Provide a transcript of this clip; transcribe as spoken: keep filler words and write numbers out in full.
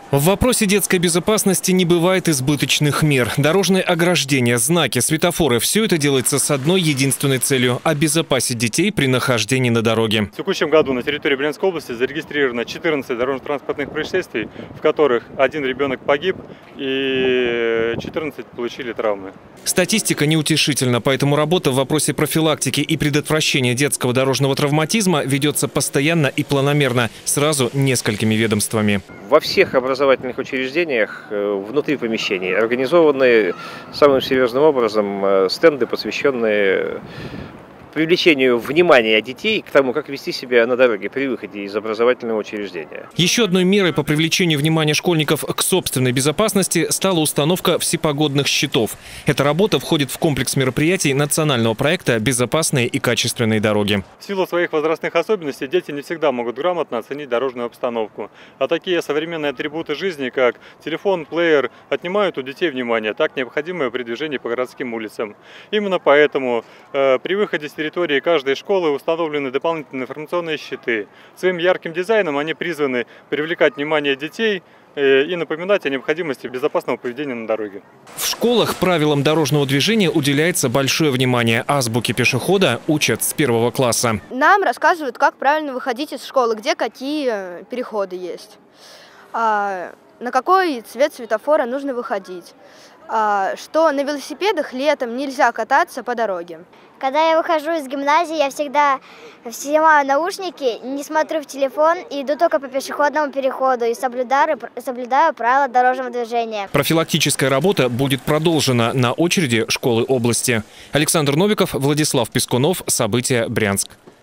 В вопросе детской безопасности не бывает избыточных мер. Дорожные ограждения, знаки, светофоры – все это делается с одной единственной целью – обезопасить детей при нахождении на дороге. В текущем году на территории Брянской области зарегистрировано четырнадцать дорожно-транспортных происшествий, в которых один ребенок погиб и четырнадцать получили травмы. Статистика неутешительна, поэтому работа в вопросе профилактики и предотвращения детского дорожного травматизма ведется постоянно и планомерно, сразу несколькими ведомствами. Во всех образовательных учреждениях внутри помещений организованы самым серьезным образом стенды, посвященные привлечению внимания детей к тому, как вести себя на дороге при выходе из образовательного учреждения. Еще одной мерой по привлечению внимания школьников к собственной безопасности стала установка всепогодных щитов. Эта работа входит в комплекс мероприятий национального проекта «Безопасные и качественные дороги». В силу своих возрастных особенностей дети не всегда могут грамотно оценить дорожную обстановку. А такие современные атрибуты жизни, как телефон, плеер, отнимают у детей внимание, так необходимое при движении по городским улицам. Именно поэтому э, при выходе с территории территории каждой школы установлены дополнительные информационные щиты. Своим ярким дизайном они призваны привлекать внимание детей и напоминать о необходимости безопасного поведения на дороге. В школах правилам дорожного движения уделяется большое внимание. Азбуки пешехода учат с первого класса. Нам рассказывают, как правильно выходить из школы, где какие переходы есть, на какой цвет светофора нужно выходить, что на велосипедах летом нельзя кататься по дороге. Когда я выхожу из гимназии, я всегда снимаю наушники, не смотрю в телефон и иду только по пешеходному переходу и соблюдаю, соблюдаю правила дорожного движения. Профилактическая работа будет продолжена на очереди школы области. Александр Новиков, Владислав Пескунов. События. Брянск.